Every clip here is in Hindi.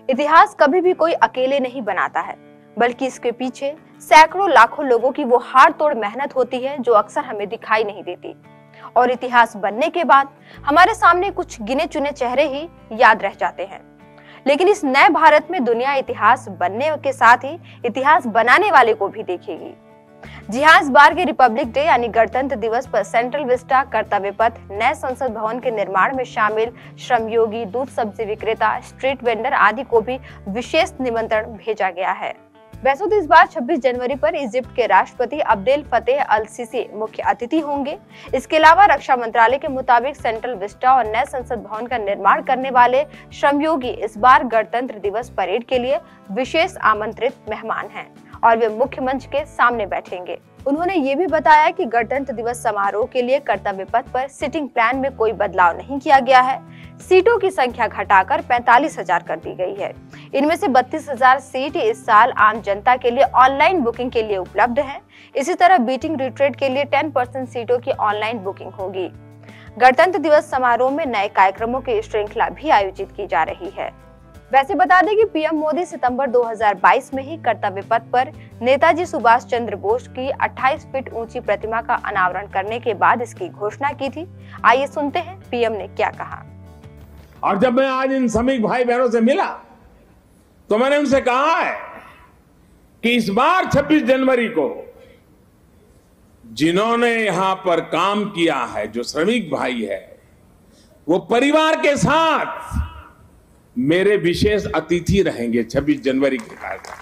इतिहास कभी भी कोई अकेले नहीं बनाता है, बल्कि इसके पीछे सैकड़ों लाखों लोगों की वो हाड़ तोड़ मेहनत होती है जो अक्सर हमें दिखाई नहीं देती। और इतिहास बनने के बाद हमारे सामने कुछ गिने चुने चेहरे ही याद रह जाते हैं, लेकिन इस नए भारत में दुनिया इतिहास बनने के साथ ही इतिहास बनाने वाले को भी देखेगी। जी हाँ, इस बार के रिपब्लिक डे यानी गणतंत्र दिवस पर सेंट्रल विस्टा, कर्तव्य पथ, नए संसद भवन के निर्माण में शामिल श्रमयोगी, दूध सब्जी विक्रेता, स्ट्रीट वेंडर आदि को भी विशेष निमंत्रण भेजा गया है। वैसे तो इस बार 26 जनवरी पर इजिप्ट के राष्ट्रपति अब्देल फतेह अल सीसी मुख्य अतिथि होंगे। इसके अलावा रक्षा मंत्रालय के मुताबिक सेंट्रल विस्टा और नए संसद भवन का निर्माण करने वाले श्रमयोगी इस बार गणतंत्र दिवस परेड के लिए विशेष आमंत्रित मेहमान हैं और वे मुख्य मंच के सामने बैठेंगे। उन्होंने ये भी बताया कि गणतंत्र दिवस समारोह के लिए कर्तव्य पथ पर सीटिंग प्लान में कोई बदलाव नहीं किया गया है। सीटों की संख्या घटाकर 45,000 कर दी गई है। इनमें से 32,000 सीट इस साल आम जनता के लिए ऑनलाइन बुकिंग के लिए उपलब्ध हैं। इसी तरह बीटिंग रिट्रीट के लिए 10% सीटों की ऑनलाइन बुकिंग होगी। गणतंत्र दिवस समारोह में नए कार्यक्रमों की श्रृंखला भी आयोजित की जा रही है। वैसे बता दें कि पीएम मोदी सितंबर 2022 में ही कर्तव्य पथ पर नेताजी सुभाष चंद्र बोस की 28 फीट ऊंची प्रतिमा का अनावरण करने के बाद इसकी घोषणा की थी। आइए सुनते हैं पीएम ने क्या कहा। और जब मैं आज इन श्रमिक भाई बहनों से मिला तो मैंने उनसे कहा है कि इस बार 26 जनवरी को जिन्होंने यहां पर काम किया है, जो श्रमिक भाई है, वो परिवार के साथ मेरे विशेष अतिथि रहेंगे 26 जनवरी के कार्यक्रम।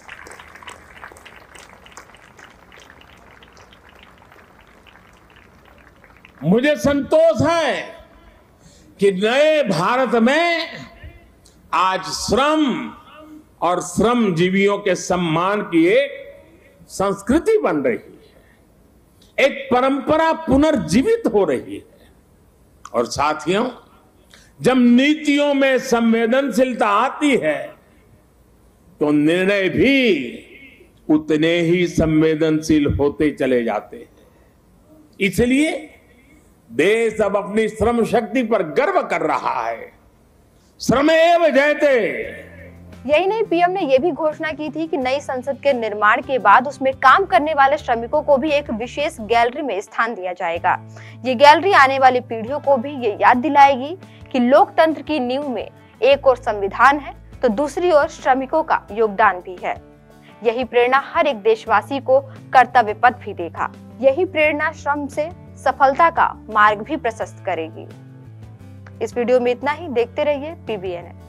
मुझे संतोष है कि नए भारत में आज श्रम और श्रमजीवियों के सम्मान की एक संस्कृति बन रही है, एक परंपरा पुनर्जीवित हो रही है। और साथियों, जब नीतियों में संवेदनशीलता आती है तो निर्णय भी उतने ही संवेदनशील होते चले जाते हैं। इसलिए देश अब अपनी श्रम शक्ति पर गर्व कर रहा है। श्रमेव जयते। यही नहीं, पीएम ने यह भी घोषणा की थी कि नई संसद के निर्माण के बाद उसमें काम करने वाले श्रमिकों को भी एक विशेष गैलरी में स्थान दिया जाएगा। ये गैलरी आने वाली पीढ़ियों को भी ये याद दिलाएगी कि लोकतंत्र की नींव में एक ओर संविधान है तो दूसरी ओर श्रमिकों का योगदान भी है। यही प्रेरणा हर एक देशवासी को कर्तव्य पथ भी देगा। यही प्रेरणा श्रम से सफलता का मार्ग भी प्रशस्त करेगी। इस वीडियो में इतना ही। देखते रहिए PBN।